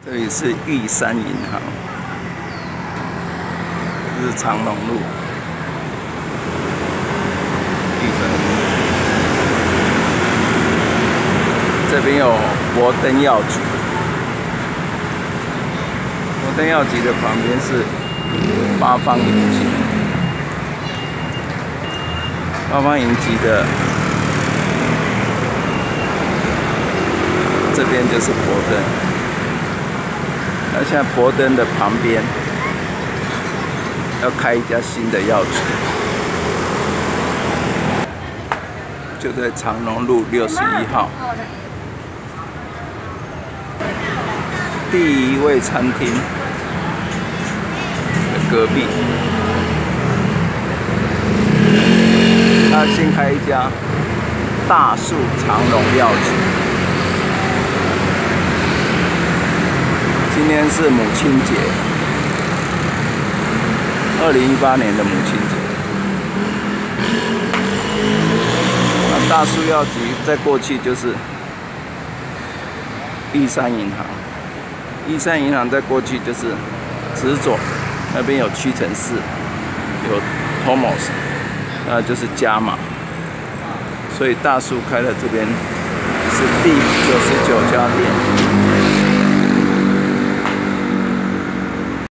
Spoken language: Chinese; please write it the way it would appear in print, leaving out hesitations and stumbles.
这里是玉山银行，这是长隆路。玉山，这边有博登药局，博登药局的旁边是八方云集，八方云集的这边就是博登。 那现在博登的旁边要开一家新的药局，就在长隆路61号第一味餐厅的隔壁。他新开一家大树长隆药局。 今天是母亲节，2018年的母亲节。那大树药局在过去就是玉山银行，玉山银行在过去就是直左那边有屈臣氏，有 Tomos， 那就是加码，所以大树开了这边是第99家店。